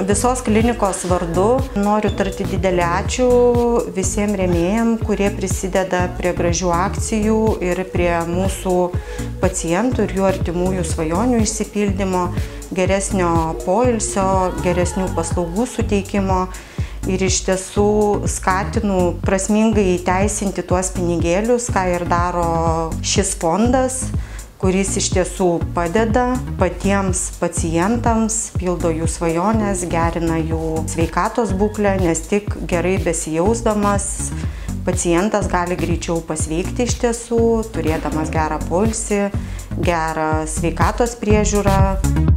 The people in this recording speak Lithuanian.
visos klinikos vardu noriu tarti didelį ačiū visiems rėmėjams, kurie prisideda prie gražių akcijų ir prie mūsų pacientų ir jų artimųjų svajonių išsipildymo, geresnio poilsio, geresnių paslaugų suteikimo. Ir iš tiesų skatinu prasmingai įteisinti tuos pinigėlius, ką ir daro šis fondas, kuris iš tiesų padeda patiems pacientams, pildo jų svajones, gerina jų sveikatos būklę, nes tik gerai besijausdamas pacientas gali greičiau pasveikti iš tiesų, turėdamas gerą poilsį, gerą sveikatos priežiūrą.